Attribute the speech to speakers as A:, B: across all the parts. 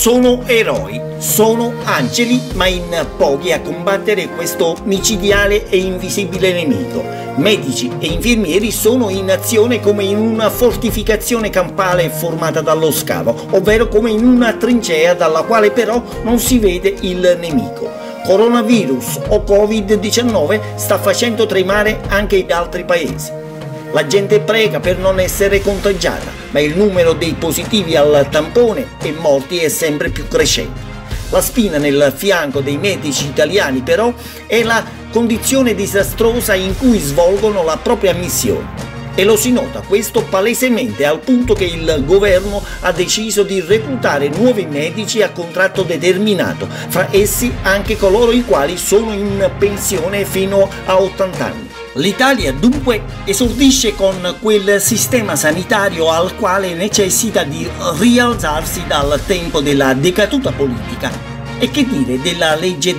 A: Sono eroi, sono angeli, ma in pochi a combattere questo micidiale e invisibile nemico. Medici e infermieri sono in azione come in una fortificazione campale formata dallo scavo, ovvero come in una trincea dalla quale però non si vede il nemico. Coronavirus o Covid-19 sta facendo tremare anche in altri paesi. La gente prega per non essere contagiata, ma il numero dei positivi al tampone e morti è sempre più crescente. La spina nel fianco dei medici italiani però è la condizione disastrosa in cui svolgono la propria missione. E lo si nota questo palesemente al punto che il governo ha deciso di reclutare nuovi medici a contratto determinato, fra essi anche coloro i quali sono in pensione fino a 80 anni. L'Italia dunque esordisce con quel sistema sanitario al quale necessita di rialzarsi dal tempo della decaduta politica. E che dire della legge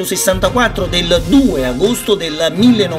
A: 264 del 2 agosto del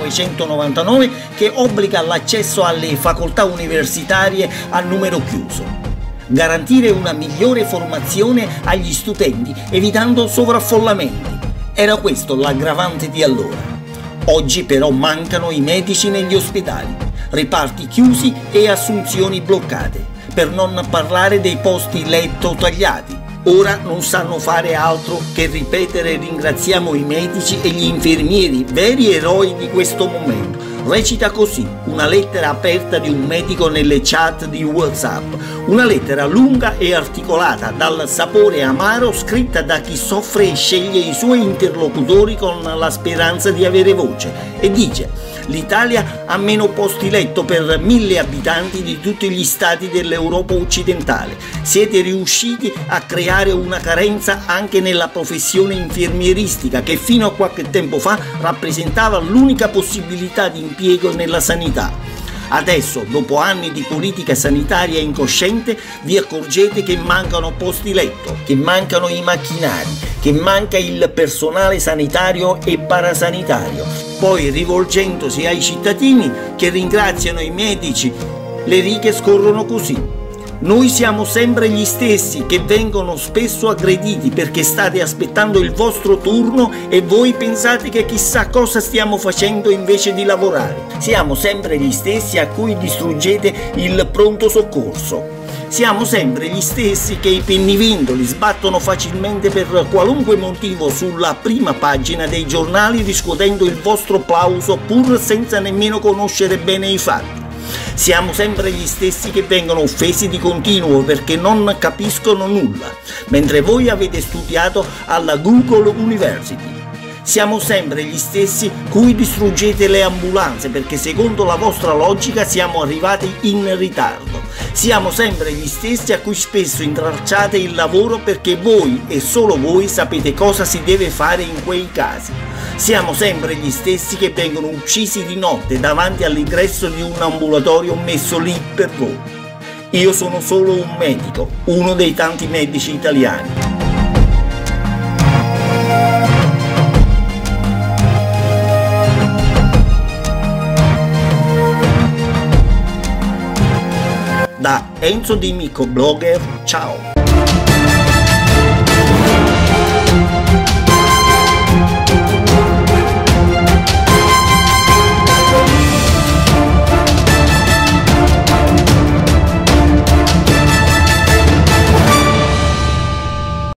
A: 1999 che obbliga l'accesso alle facoltà universitarie a numero chiuso. Garantire una migliore formazione agli studenti, evitando sovraffollamenti. Era questo l'aggravante di allora. Oggi però mancano i medici negli ospedali, reparti chiusi e assunzioni bloccate, per non parlare dei posti letto tagliati. Ora non sanno fare altro che ripetere ringraziamo i medici e gli infermieri, veri eroi di questo momento. Recita così una lettera aperta di un medico nelle chat di WhatsApp, una lettera lunga e articolata, dal sapore amaro, scritta da chi soffre e sceglie i suoi interlocutori con la speranza di avere voce, e dice: l'Italia ha meno posti letto per 1000 abitanti di tutti gli stati dell'Europa occidentale. Siete riusciti a creare una carenza anche nella professione infermieristica che fino a qualche tempo fa rappresentava l'unica possibilità di impiego nella sanità. Adesso, dopo anni di politica sanitaria incosciente, vi accorgete che mancano posti letto, che mancano i macchinari, che manca il personale sanitario e parasanitario. Poi, rivolgendosi ai cittadini che ringraziano i medici, le righe scorrono così. Noi siamo sempre gli stessi che vengono spesso aggrediti perché state aspettando il vostro turno e voi pensate che chissà cosa stiamo facendo invece di lavorare. Siamo sempre gli stessi a cui distruggete il pronto soccorso. Siamo sempre gli stessi che i pennivendoli sbattono facilmente per qualunque motivo sulla prima pagina dei giornali riscuotendo il vostro plauso pur senza nemmeno conoscere bene i fatti. Siamo sempre gli stessi che vengono offesi di continuo perché non capiscono nulla, mentre voi avete studiato alla Google University. Siamo sempre gli stessi cui distruggete le ambulanze perché secondo la vostra logica siamo arrivati in ritardo. Siamo sempre gli stessi a cui spesso intralciate il lavoro perché voi e solo voi sapete cosa si deve fare in quei casi. Siamo sempre gli stessi che vengono uccisi di notte davanti all'ingresso di un ambulatorio messo lì per voi. Io sono solo un medico, uno dei tanti medici italiani. Da Enzo Di Mico, blogger, ciao!